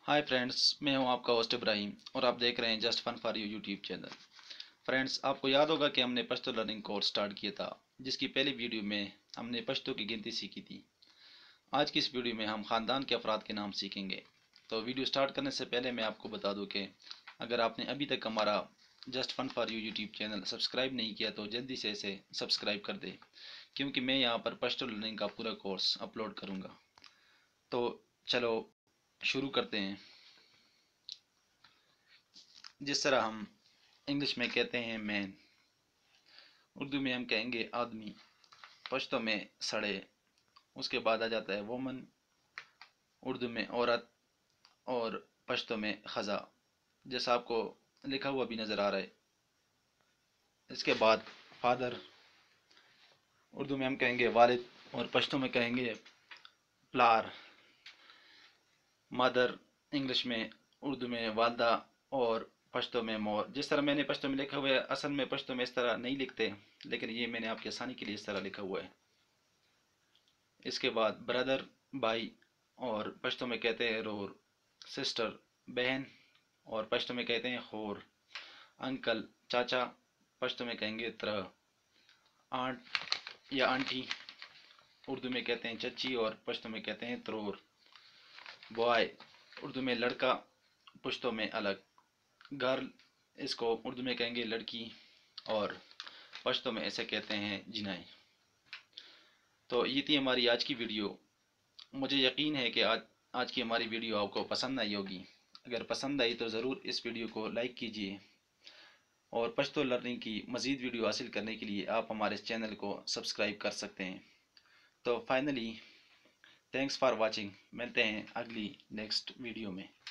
Hi friends, मैं हूं आपका होस्ट इब्राहिम और आप देख रहे हैं just fun for you YouTube channel. Friends, आपको याद होगा कि हमने पश्तो लर्निंग कोर्स स्टार्ट किया था, जिसकी पहली वीडियो में हमने पश्तो की गिनती सीखी थी। आज की इस वीडियो में हम ख़ानदान के अफराद के नाम सीखेंगे। तो वीडियो स्टार्ट करने से पहले मैं आपको बता दूं कि अगर आपने अभी तक हमारा just fun for you YouTube channel subscribe नहीं किया तो जल्दी से इसे सब्सक्राइब कर दे, क्योंकि मैं यहाँ पर पश्तो लर्निंग का पूरा कोर्स अपलोड करूँगा। तो चलो शुरू करते हैं। जिस तरह हम इंग्लिश में कहते हैं मैन, उर्दू में हम कहेंगे आदमी, पश्तो में सड़े, उसके बाद आ जाता है वोमन, उर्दू में औरत, और पश्तो में खज़ा, जैसा आपको लिखा हुआ भी नज़र आ रहा है। इसके बाद फादर, उर्दू में हम कहेंगे वालिद और पश्तो में कहेंगे प्लार। मदर, इंग्लिश में, उर्दू में वालदा और पश्तो में मोर। जिस तरह मैंने पश्तो में लिखा हुआ है, असल में पश्तो में इस तरह नहीं लिखते, लेकिन ये मैंने आपकी आसानी के लिए इस तरह लिखा हुआ है। इसके बाद ब्रदर, भाई, और पश्तो में कहते हैं रोर। सिस्टर, बहन, और पश्तो में कहते हैं खोर। अंकल, चाचा, पश्तो में कहेंगे तरह। आंट या आंटी, उर्दू में कहते हैं चची और पश्तो में कहते हैं त्रोर। बॉय, उर्दू में लड़का, पश्तो में अलग। गर्ल, इसको उर्दू में कहेंगे लड़की और पश्तो में ऐसे कहते हैं जिनाई। तो ये थी हमारी आज की वीडियो। मुझे यकीन है कि आज की हमारी वीडियो आपको पसंद आई होगी। अगर पसंद आई तो ज़रूर इस वीडियो को लाइक कीजिए, और पश्तो लर्निंग की मज़ीद वीडियो हासिल करने के लिए आप हमारे इस चैनल को सब्सक्राइब कर सकते हैं। तो फाइनली, थैंक्स फॉर वाचिंग। मिलते हैं अगली नेक्स्ट वीडियो में।